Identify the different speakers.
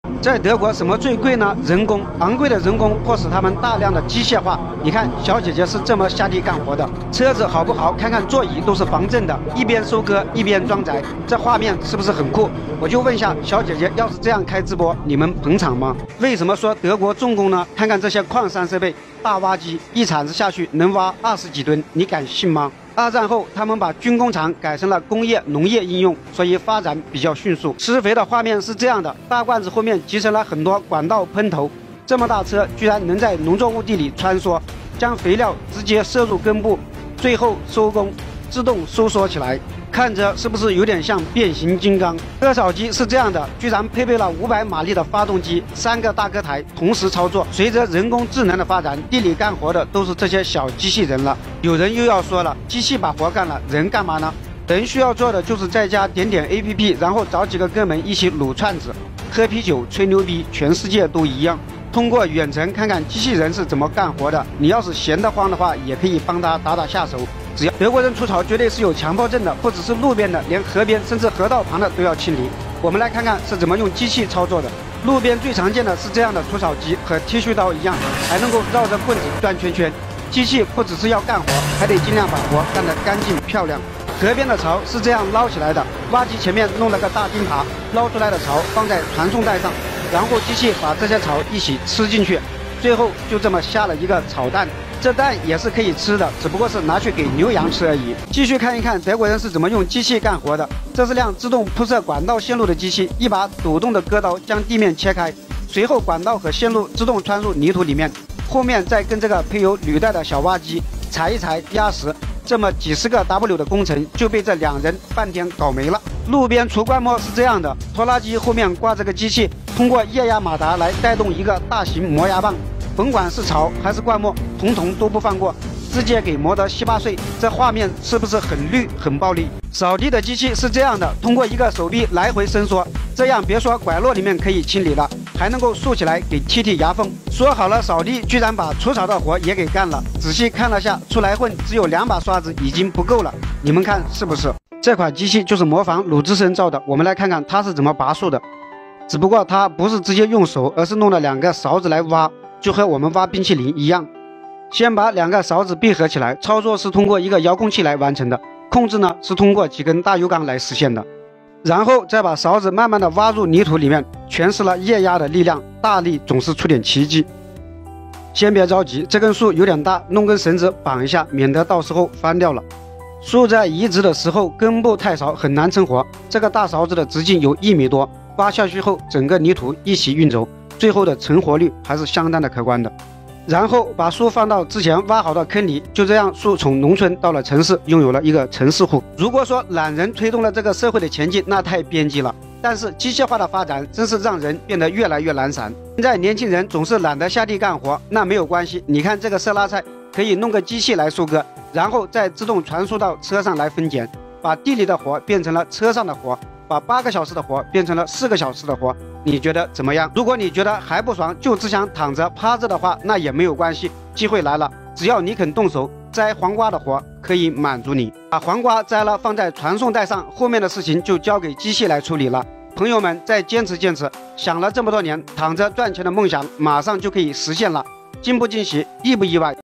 Speaker 1: 在德国什么最贵呢？人工，昂贵的人工迫使他们大量的机械化。你看，小姐姐是这么下地干活的。车子好不好？看看座椅都是防震的，一边收割一边装载，这画面是不是很酷？我就问一下，小姐姐要是这样开直播，你们捧场吗？为什么说德国重工呢？看看这些矿山设备，大挖机一铲子下去能挖20几吨，你敢信吗？二战后，他们把军工厂改成了工业、农业应用，所以发展比较迅速。施肥的画面是这样的，大罐子后面集成了很多管道喷头，这么大车居然能在农作物地里穿梭，将肥料直接摄入根部，最后收工，自动收缩起来。看着是不是有点像变形金刚？割草机是这样的，居然配备了500马力的发动机，3个大割台同时操作。随着人工智能的发展，地里干活的都是这些小机器人了。有人又要说了，机器把活干了，人干嘛呢？人需要做的就是在家点点 APP， 然后找几个哥们一起撸串子、喝啤酒、吹牛逼，全世界都一样。通过远程看看机器人是怎么干活的。你要是闲得慌的话，也可以帮他打下手。只要德国人除草绝对是有强迫症的，不只是路边的，连河边甚至河道旁的都要清理。我们来看看是怎么用机器操作的。路边最常见的是这样的除草机，和剃须刀一样，还能够绕着棍子转圈圈。机器不只是要干活，还得尽量把活干得干净漂亮。河边的槽是这样捞起来的，挖机前面弄了个大钉耙，捞出来的槽放在传送带上，然后机器把这些槽一起吃进去，最后就这么下了一个草蛋。这蛋也是可以吃的，只不过是拿去给牛羊吃而已。继续看一看德国人是怎么用机器干活的。这是辆自动铺设管道线路的机器，一把抖动的割刀将地面切开，随后管道和线路自动穿入泥土里面，后面再跟这个配有履带的小挖机踩一踩压实，这么几十个 W 的工程就被这2人半天搞没了。路边除灌木是这样的，拖拉机后面挂着个机器，通过液压马达来带动一个大型磨牙棒，甭管是草还是灌木，统统都不放过，直接给磨得7、8碎。这画面是不是很绿很暴力？扫地的机器是这样的，通过一个手臂来回伸缩，这样别说拐落里面可以清理了，还能够竖起来给剔牙缝。说好了扫地，居然把除草的活也给干了。仔细看了下，出来混只有2把刷子已经不够了，你们看是不是？这款机器就是模仿鲁智深造的，我们来看看它是怎么拔树的。只不过它不是直接用手，而是弄了2个勺子来挖，就和我们挖冰淇淋一样。先把2个勺子闭合起来，操作是通过一个遥控器来完成的，控制呢是通过几根大油缸来实现的。然后再把勺子慢慢的挖入泥土里面，诠释了液压的力量，大力总是出点奇迹。先别着急，这根树有点大，弄根绳子绑一下，免得到时候翻掉了。树在移植的时候根部太少，很难成活。这个大勺子的直径有1米多，挖下去后整个泥土一起运走，最后的成活率还是相当的可观的。然后把树放到之前挖好的坑里，就这样树从农村到了城市，拥有了一个城市户。如果说懒人推动了这个社会的前进，那太边际了。但是机械化的发展真是让人变得越来越懒散。现在年轻人总是懒得下地干活，那没有关系，你看这个色拉菜可以弄个机器来收割，然后再自动传输到车上来分拣，把地里的活变成了车上的活，把8个小时的活变成了4个小时的活，你觉得怎么样？如果你觉得还不爽，就只想躺着趴着的话，那也没有关系，机会来了，只要你肯动手，摘黄瓜的活可以满足你。把黄瓜摘了放在传送带上，后面的事情就交给机器来处理了。朋友们再坚持坚持，想了这么多年躺着赚钱的梦想马上就可以实现了，惊不惊喜，意不意外？